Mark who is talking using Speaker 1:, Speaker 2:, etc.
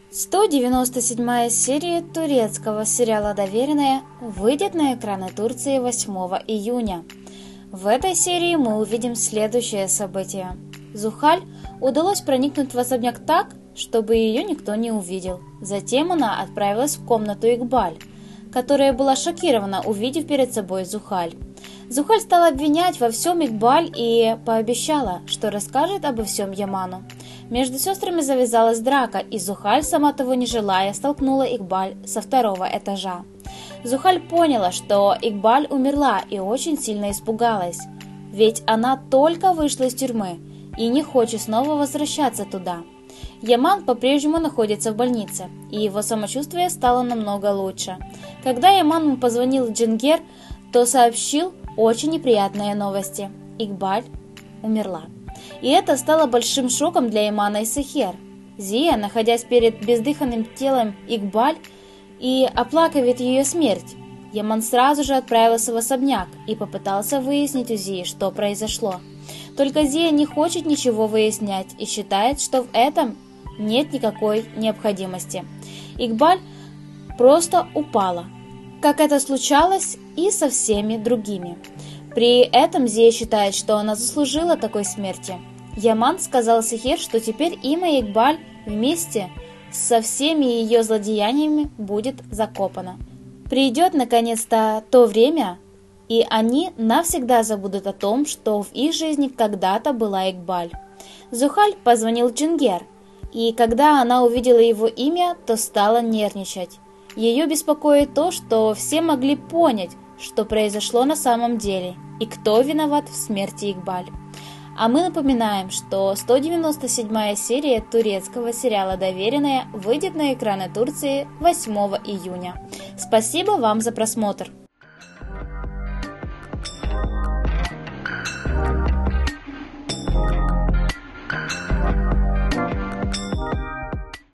Speaker 1: 197 серия турецкого сериала «Доверенная» выйдет на экраны Турции 8 июня. В этой серии мы увидим следующее событие. Зухаль удалось проникнуть в особняк так, чтобы ее никто не увидел. Затем она отправилась в комнату Игбаль, которая была шокирована, увидев перед собой Зухаль. Зухаль стала обвинять во всем Игбаль и пообещала, что расскажет обо всем Яману. Между сестрами завязалась драка, и Зухаль, сама того не желая, столкнула Игбаль со второго этажа. Зухаль поняла, что Игбаль умерла, и очень сильно испугалась, ведь она только вышла из тюрьмы и не хочет снова возвращаться туда. Яман по-прежнему находится в больнице, и его самочувствие стало намного лучше. Когда Яману позвонил Джингер, то сообщил очень неприятные новости. Игбаль умерла. И это стало большим шоком для Ямана и Сехер. Зия, находясь перед бездыханным телом Игбаль, и оплакивает ее смерть. Яман сразу же отправился в особняк и попытался выяснить у Зии, что произошло. Только Зия не хочет ничего выяснять и считает, что в этом нет никакой необходимости. Игбаль просто упала, как это случалось и со всеми другими. При этом Зия считает, что она заслужила такой смерти. Яман сказал Сехер, что теперь имя Игбаль вместе со всеми ее злодеяниями будет закопано. Придет наконец-то то время, и они навсегда забудут о том, что в их жизни когда-то была Игбаль. Зухаль позвонил Джингер, и когда она увидела его имя, то стала нервничать. Ее беспокоит то, что все могли понять, что произошло на самом деле и кто виноват в смерти Игбаль. А мы напоминаем, что 197 серия турецкого сериала «Доверенная» выйдет на экраны Турции 8 июня. Спасибо вам за просмотр!